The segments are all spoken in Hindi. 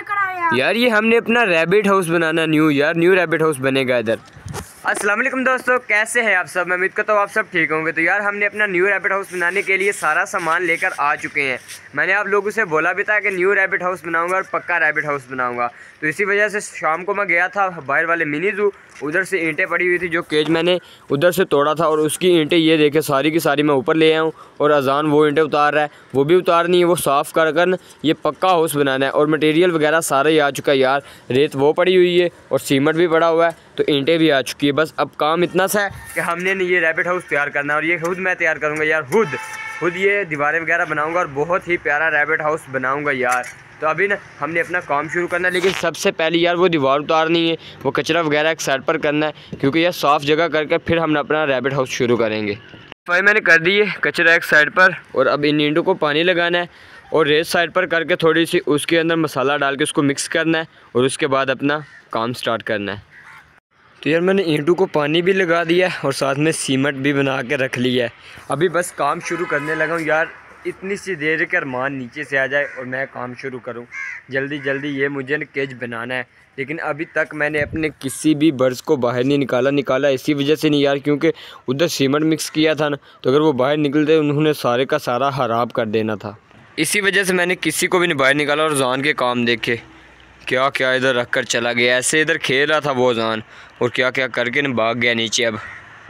लेकर आए यार? यार ये हमने अपना रैबिट हाउस बनाना न्यू रैबिट हाउस बनेगा इधर। अस्सलाम वालेकुम दोस्तों, कैसे हैं आप सब? मैं उम्मीद करता हूँ आप सब ठीक होंगे। तो यार हमने अपना न्यू रैबिट हाउस बनाने के लिए सारा सामान लेकर आ चुके हैं। मैंने आप लोगों से बोला भी था कि न्यू रैबिट हाउस बनाऊंगा और पक्का रैबिट हाउस बनाऊंगा। तो इसी वजह से शाम को मैं गया था बाहर वाले मिनी ज़ू, उधर से ईंटें पड़ी हुई थी जो केज मैंने उधर से तोड़ा था, और उसकी ईंटें ये देखे सारी की सारी मैं ऊपर ले आया हूँ। और अजान वो ईंटें उतार रहा है, वो भी उतारनी है, वो साफ़ कर कर ये पक्का हाउस बनाना है। और मटेरियल वगैरह सारा ही आ चुका है यार, रेत वो पड़ी हुई है और सीमेंट भी पड़ा हुआ है, तो ईंटें भी आ चुकी है। बस अब काम इतना सा है कि हमने ये रैबिट हाउस तैयार करना है, और ये खुद मैं तैयार करूँगा यार, खुद ये दीवारें वगैरह बनाऊँगा और बहुत ही प्यारा रैबिट हाउस बनाऊँगा यार। तो अभी ना हमने अपना काम शुरू करना है, लेकिन सबसे पहले यार वो दीवार उतारनी है, वो कचरा वगैरह एक साइड पर करना है, क्योंकि यार साफ़ जगह करके फिर हम अपना रैबिट हाउस शुरू करेंगे। भाई मैंने कर दी है कचरा एक साइड पर, और अब इन ईंटों को पानी लगाना है और रेत साइड पर करके थोड़ी सी उसके अंदर मसाला डाल के उसको मिक्स करना है, और उसके बाद अपना काम स्टार्ट करना है। तो यार मैंने ईंटों को पानी भी लगा दिया है और साथ में सीमेंट भी बना के रख लिया है। अभी बस काम शुरू करने लगा हूँ यार, इतनी सी देर के अरमान नीचे से आ जाए और मैं काम शुरू करूँ जल्दी। ये मुझे केज बनाना है, लेकिन अभी तक मैंने अपने किसी भी बर्ड्स को बाहर नहीं निकाला इसी वजह से नहीं यार, क्योंकि उधर सीमेंट मिक्स किया था ना, तो अगर वो बाहर निकलते उन्होंने सारे का सारा खराब कर देना था। इसी वजह से मैंने किसी को भी नहीं बाहर निकाला। और जान के काम देखे क्या क्या इधर रख कर चला गया, ऐसे इधर खेल रहा था वो जान, और क्या क्या करके न भाग गया नीचे। अब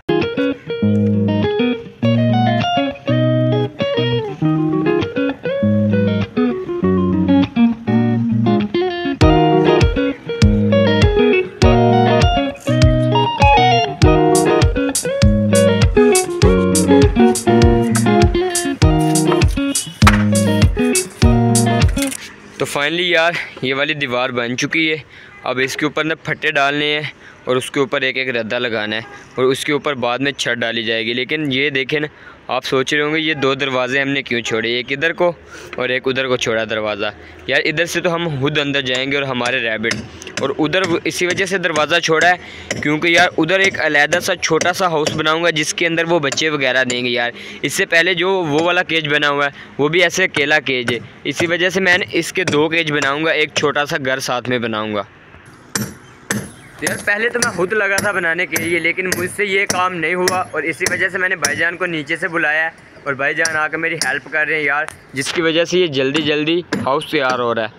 तो फाइनली यार ये वाली दीवार बन चुकी है। अब इसके ऊपर ना फट्टे डालने हैं और उसके ऊपर एक एक रद्दा लगाना है, और उसके ऊपर बाद में छत डाली जाएगी। लेकिन ये देखें ना, आप सोच रहे होंगे ये दो दरवाजे हमने क्यों छोड़े, एक इधर को और एक उधर को छोड़ा दरवाज़ा। यार इधर से तो हम खुद अंदर जाएंगे और हमारे रैबिट, और उधर इसी वजह से दरवाज़ा छोड़ा है क्योंकि यार उधर एक अलहदा सा छोटा सा हाउस बनाऊंगा जिसके अंदर वो बच्चे वगैरह देंगे यार। इससे पहले जो वो वाला केज बना हुआ है वो भी ऐसे अकेला केज है, इसी वजह से मैंने इसके दो केज बनाऊँगा, एक छोटा सा घर साथ में बनाऊँगा। तो यार पहले तो मैं खुद लगा था बनाने के लिए, लेकिन मुझसे ये काम नहीं हुआ, और इसी वजह से मैंने भाईजान को नीचे से बुलाया है, और भाईजान आकर मेरी हेल्प कर रहे हैं यार, जिसकी वजह से ये जल्दी हाउस तैयार हो रहा है।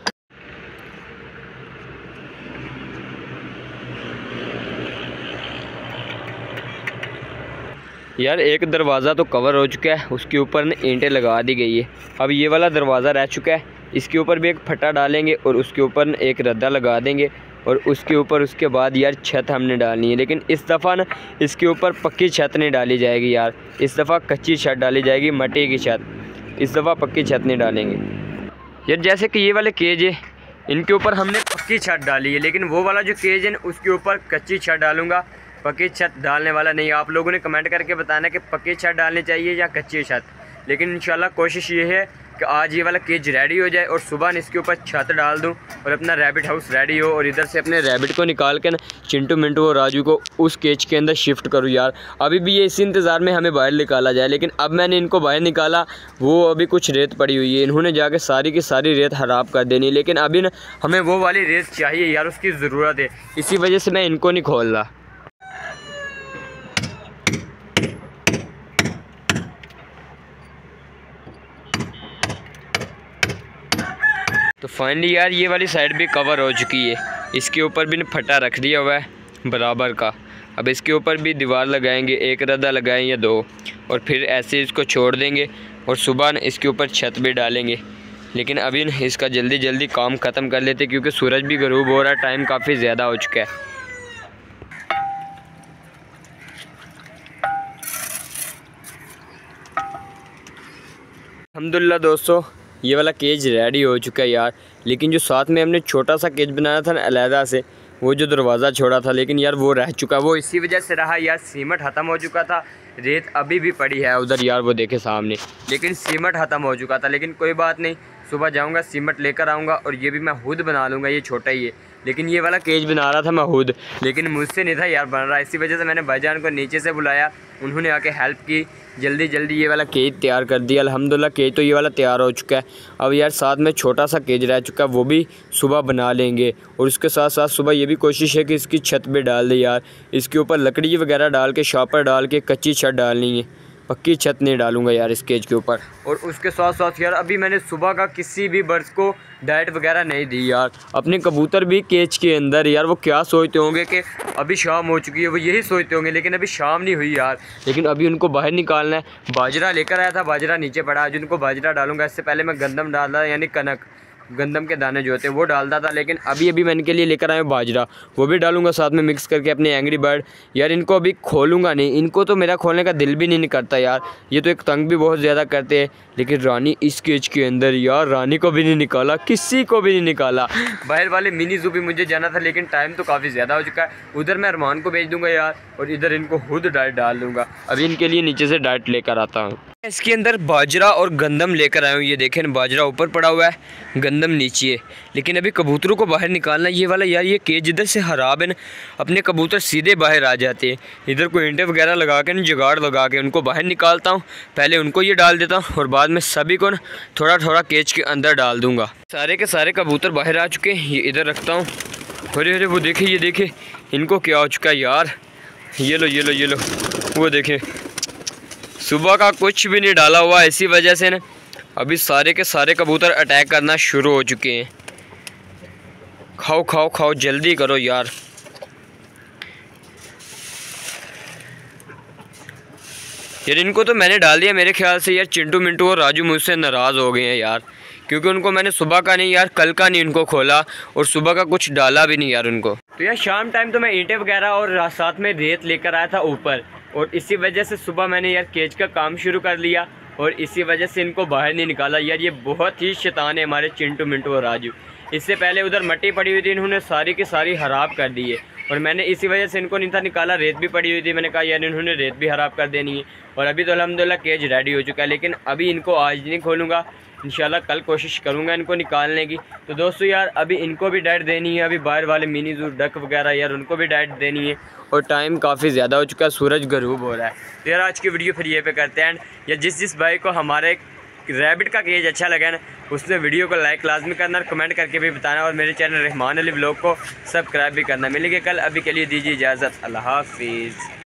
यार एक दरवाज़ा तो कवर हो चुका है, उसके ऊपर न ईंटें लगा दी गई है। अब ये वाला दरवाज़ा रह चुका है, इसके ऊपर भी एक फट्टा डालेंगे और उसके ऊपर न एक रद्दा लगा देंगे, और उसके ऊपर उसके बाद यार छत हमने डालनी है। लेकिन इस दफ़ा ना इसके ऊपर पक्की छत नहीं डाली जाएगी यार, इस दफ़ा कच्ची छत डाली जाएगी, मट्टी की छत। इस दफ़ा पक्की छत नहीं डालेंगे यार। जैसे कि ये वाले केज है, इनके ऊपर हमने पक्की छत डाली है, लेकिन वो वाला जो केज है उसके ऊपर कच्ची छत डालूँगा, पक्की छत डालने वाला नहीं। आप लोगों ने कमेंट करके बताना कि पक्की छत डालनी चाहिए या कच्ची छत। लेकिन इंशाल्लाह कोशिश ये है कि आज ये वाला केज रेडी हो जाए और सुबह न इसके ऊपर छत डाल दूं और अपना रैबिट हाउस रेडी हो, और इधर से अपने रैबिट को निकाल के ना चिंटू मिंटू और राजू को उस केज के अंदर शिफ्ट करूं यार। अभी भी ये इसी इंतज़ार में हमें बाहर निकाला जाए, लेकिन अब मैंने इनको बाहर निकाला, वो अभी कुछ रेत पड़ी हुई है, इन्होंने जाके सारी की सारी रेत ख़राब कर देनी। लेकिन अभी ना हमें वो वाली रेत चाहिए यार, उसकी ज़रूरत है, इसी वजह से मैं इनको नहीं खोल रहा। तो फाइनली यार ये वाली साइड भी कवर हो चुकी है, इसके ऊपर भी फटा रख दिया हुआ है बराबर का। अब इसके ऊपर भी दीवार लगाएंगे, एक रद्दा लगाएंगे या दो, और फिर ऐसे इसको छोड़ देंगे, और सुबह न इसके ऊपर छत भी डालेंगे। लेकिन अभी न इसका जल्दी काम ख़त्म कर लेते, क्योंकि सूरज भी गरूब हो रहा है, टाइम काफ़ी ज़्यादा हो चुका है। अल्हम्दुलिल्लाह दोस्तों, ये वाला केज रेडी हो चुका है यार। लेकिन जो साथ में हमने छोटा सा केज बनाया था ना अलहदा से, वो जो दरवाज़ा छोड़ा था, लेकिन यार वो रह चुका, वो इसी वजह से रहा यार, सीमेंट ख़त्म हो चुका था, रेत अभी भी पड़ी है उधर यार, वो देखे सामने, लेकिन सीमेंट ख़त्म हो चुका था। लेकिन कोई बात नहीं, सुबह जाऊंगा सीमेंट लेकर आऊँगा और ये भी मैं खुद बना लूँगा। ये छोटा ही है, लेकिन ये वाला केज बना रहा था मैं खुद, लेकिन मुझसे नहीं था यार बन रहा। इसी वजह से मैंने भाईजान को नीचे से बुलाया, उन्होंने आके हेल्प की, जल्दी जल्दी ये वाला केज तैयार कर दिया। अल्हम्दुलिल्लाह केज तो ये वाला तैयार हो चुका है। अब यार साथ में छोटा सा केज रह चुका है, वो भी सुबह बना लेंगे। और उसके साथ साथ सुबह ये भी कोशिश है कि इसकी छत पे डाल दे यार, इसके ऊपर लकड़ी वगैरह डाल के शॉपर डाल के कच्ची छत डालनी है, पक्की छत नहीं डालूंगा यार इस केज के ऊपर। और उसके साथ साथ यार अभी मैंने सुबह का किसी भी बर्ड्स को डाइट वगैरह नहीं दी यार। अपने कबूतर भी केज के अंदर यार, वो क्या सोचते होंगे कि अभी शाम हो चुकी है, वो यही सोचते होंगे, लेकिन अभी शाम नहीं हुई यार। लेकिन अभी उनको बाहर निकालना है। बाजरा लेकर आया था, बाजरा नीचे पड़ा, आज उनको बाजरा डालूंगा। इससे पहले मैं गंदम डाला, यानी कनक, गंदम के दाने जो होते हैं वो डालता था, लेकिन अभी मैं इनके लिए लेकर आया हूँ बाजरा, वो भी डालूंगा साथ में मिक्स करके अपने एंग्री बर्ड। यार इनको अभी खोलूँगा नहीं, इनको तो मेरा खोलने का दिल भी नहीं करता यार, ये तो एक तंग भी बहुत ज़्यादा करते हैं। लेकिन रानी इस केज के अंदर यार, रानी को भी नहीं निकाला, किसी को भी नहीं निकाला। बाहर वाले मिनी ज़ू भी मुझे जाना था, लेकिन टाइम तो काफ़ी ज़्यादा हो चुका है। उधर मैं अरमान को भेज दूँगा यार, और इधर इनको खुद डाइट डाल दूँगा। अभी इनके लिए नीचे से डाइट लेकर आता हूँ। इसके अंदर बाजरा और गंदम लेकर आया हूँ। ये देखें बाजरा ऊपर पड़ा हुआ है, गंदम नीचे है। लेकिन अभी कबूतरों को बाहर निकालना, ये वाला यार ये केज इधर से खराब है ना, अपने कबूतर सीधे बाहर आ जाते हैं। इधर कोई ईंटें वगैरह लगा के, जुगाड़ लगा के उनको बाहर निकालता हूँ। पहले उनको ये डाल देता हूँ और बाद में सभी को थोड़ा थोड़ा केज के अंदर डाल दूँगा। सारे के सारे कबूतर बाहर आ चुके हैं, ये इधर रखता हूँ। अरे अरे वो देखे, ये देखे इनको क्या हो चुका है यार। ये लो ये लो ये लो, वो देखे सुबह का कुछ भी नहीं डाला हुआ, इसी वजह से ना अभी सारे के सारे कबूतर अटैक करना शुरू हो चुके हैं। खाओ खाओ खाओ, जल्दी करो यार। यार इनको तो मैंने डाल दिया, मेरे ख्याल से यार चिंटू मिंटू और राजू मुझसे नाराज़ हो गए हैं यार, क्योंकि उनको मैंने सुबह का नहीं यार, कल का नहीं उनको खोला और सुबह का कुछ डाला भी नहीं यार उनको। तो यार शाम टाइम तो मैं ईंटें वगैरह और साथ में रेत लेकर आया था ऊपर, और इसी वजह से सुबह मैंने यार केज का काम शुरू कर लिया और इसी वजह से इनको बाहर नहीं निकाला। यार ये बहुत ही शैतान है हमारे चिंटू मिंटू और राजू। इससे पहले उधर मिट्टी पड़ी हुई थी, इन्होंने सारी की सारी खराब कर दी है, और मैंने इसी वजह से इनको नहीं था निकाला। रेत भी पड़ी हुई थी, मैंने कहा यार इन्होंने रेत भी खराब कर देनी है। और अभी तो अल्हम्दुलिल्लाह केज रेडी हो चुका है, लेकिन अभी इनको आज नहीं खोलूँगा, इंशाल्लाह कल कोशिश करूँगा इनको निकालने की। तो दोस्तों यार अभी इनको भी डाइट देनी है, अभी बाहर वाले मिनी ज़ू डक वगैरह यार उनको भी डाइट देनी है, और टाइम काफ़ी ज़्यादा हो चुका है, सूरज गरूब हो रहा है। तो यार आज की वीडियो फिर ये पे करते हैं। या जिस भाई को हमारे रैबिट का केज अच्छा लगा ना, उसने वीडियो को लाइक लाजमी करना और कमेंट करके भी बताना, और मेरे चैनल रहमान अली व्लॉग को सब्सक्राइब भी करना। मिलेंगे कल, अभी के लिए दीजिए इजाज़त, अल्लाह हाफिज़।